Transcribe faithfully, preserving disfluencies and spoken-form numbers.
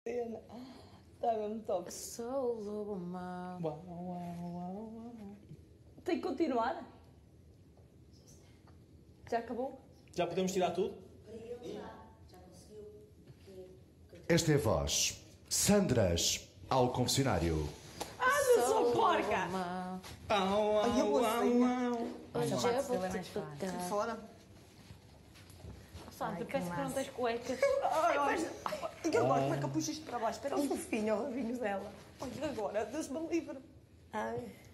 Está mesmo top. Sou o lobo mau. Uau, uau, uau, uau. Tem que continuar? Já acabou? Já podemos tirar tudo? Esta é a voz. Sandras ao confessionário. Ah, não sou porca! Au, au, Ai, eu vou au, sair. au. Hoje Essa eu parte vou dele é te mais fácil. pegar. Fora. Sandra, Ai, que parece que não massa. tens cuecas. Ai, mas... E agora, como é que eu puxo isto para baixo? Espera um fofinho, o rabinho dela. Olha, agora, Deus me livre. Ai.